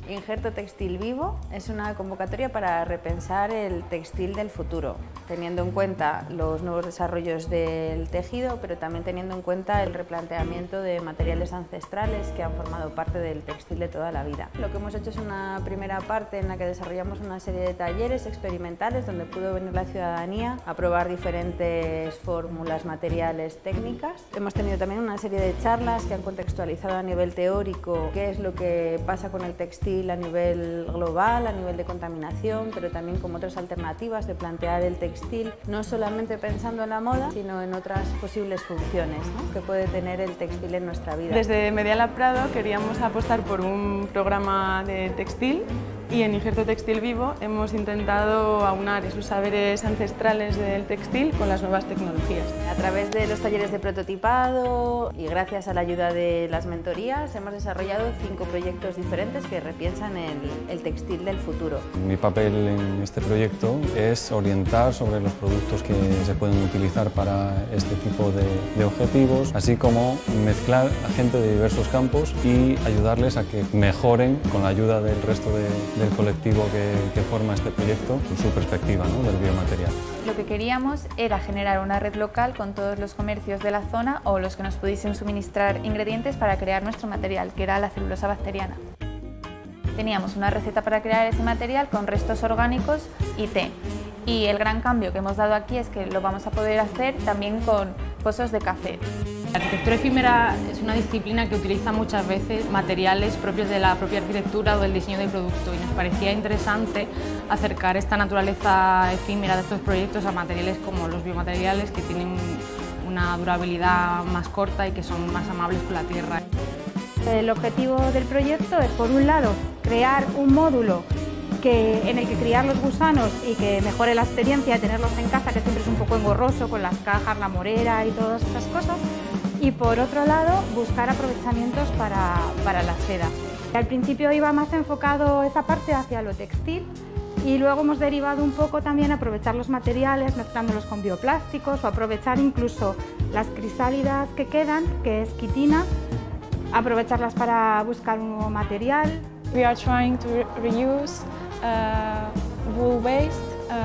Injerto Textil Vivo es una convocatoria para repensar el textil del futuro, teniendo en cuenta los nuevos desarrollos del tejido, pero también teniendo en cuenta el replanteamiento de materiales ancestrales que han formado parte del textil de toda la vida. Lo que hemos hecho es una primera parte en la que desarrollamos una serie de talleres experimentales donde pudo venir la ciudadanía a probar diferentes fórmulas, materiales, técnicas. Hemos tenido también una serie de charlas que han contextualizado a nivel teórico qué es lo que pasa con el textil a nivel global, a nivel de contaminación, pero también como otras alternativas de plantear el textil, no solamente pensando en la moda, sino en otras posibles funciones, ¿no?, que puede tener el textil en nuestra vida. Desde Medialab Prado queríamos apostar por un programa de textil y en Injerto Textil Vivo hemos intentado aunar esos saberes ancestrales del textil con las nuevas tecnologías. A través de los talleres de prototipado y gracias a la ayuda de las mentorías hemos desarrollado 5 proyectos diferentes que repiensan el textil del futuro. Mi papel en este proyecto es orientar sobre los productos que se pueden utilizar para este tipo de objetivos, así como mezclar a gente de diversos campos y ayudarles a que mejoren con la ayuda del resto del colectivo que forma este proyecto su perspectiva, ¿no?, del biomaterial. Lo que queríamos era generar una red local con todos los comercios de la zona o los que nos pudiesen suministrar ingredientes para crear nuestro material, que era la celulosa bacteriana. Teníamos una receta para crear ese material con restos orgánicos y té. Y el gran cambio que hemos dado aquí es que lo vamos a poder hacer también con pozos de café. La arquitectura efímera es una disciplina que utiliza muchas veces materiales propios de la propia arquitectura o del diseño del producto y nos parecía interesante acercar esta naturaleza efímera de estos proyectos a materiales como los biomateriales, que tienen una durabilidad más corta y que son más amables con la tierra. El objetivo del proyecto es, por un lado, crear un módulo en el que criar los gusanos y que mejore la experiencia de tenerlos en casa, que siempre es un poco engorroso con las cajas, la morera y todas esas cosas. Y por otro lado, buscar aprovechamientos para la seda. Al principio iba más enfocado esa parte hacia lo textil y luego hemos derivado un poco también a aprovechar los materiales mezclándolos con bioplásticos o aprovechar incluso las crisálidas que quedan, que es quitina, aprovecharlas para buscar un nuevo material. We are trying to reuse wool waste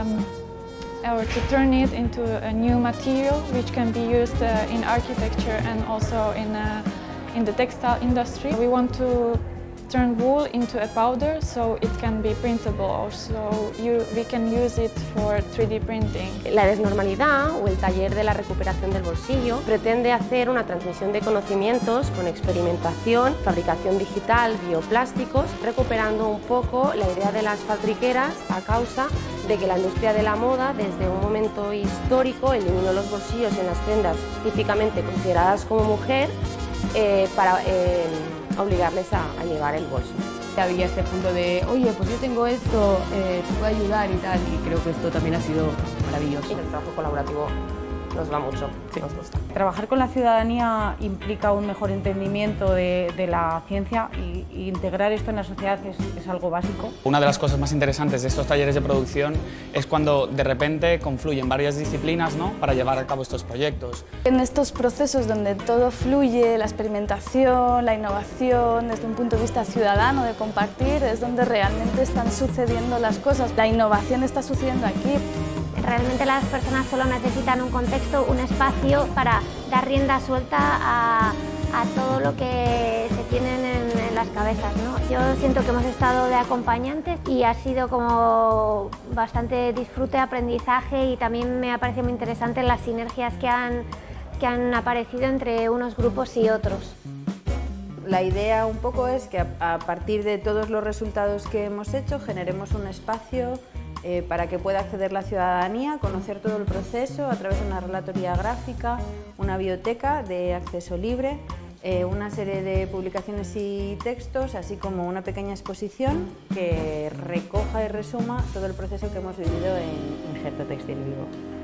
or to turn it into a new material which can be used in architecture and also in the textile industry. We want to turn wool into a powder so it can be printable also. We can use it for 3D printing. La desnormalidad o el taller de la recuperación del bolsillo pretende hacer una transmisión de conocimientos con experimentación, fabricación digital, bioplásticos, recuperando un poco la idea de las fabriqueras a causa de que la industria de la moda desde un momento histórico eliminó los bolsillos en las prendas típicamente consideradas como mujer para obligarles a llevar el bolso. Había este punto de, oye, pues yo tengo esto, te puedo ayudar y tal, y creo que esto también ha sido maravilloso. Y el trabajo colaborativo nos va mucho, sí, nos gusta. Trabajar con la ciudadanía implica un mejor entendimiento de la ciencia y integrar esto en la sociedad es algo básico. Una de las cosas más interesantes de estos talleres de producción es cuando de repente confluyen varias disciplinas, ¿no?, para llevar a cabo estos proyectos. En estos procesos donde todo fluye, la experimentación, la innovación, desde un punto de vista ciudadano, de compartir, es donde realmente están sucediendo las cosas. La innovación está sucediendo aquí. Realmente las personas solo necesitan un contexto, un espacio para dar rienda suelta a todo lo que se tienen en las cabezas, ¿no? Yo siento que hemos estado de acompañantes y ha sido como bastante disfrute, aprendizaje y también me ha parecido muy interesante las sinergias que han aparecido entre unos grupos y otros. La idea un poco es que a partir de todos los resultados que hemos hecho generemos un espacio para que pueda acceder la ciudadanía, conocer todo el proceso a través de una relatoría gráfica, una biblioteca de acceso libre, una serie de publicaciones y textos, así como una pequeña exposición que recoja y resuma todo el proceso que hemos vivido en Injerto Textil Vivo.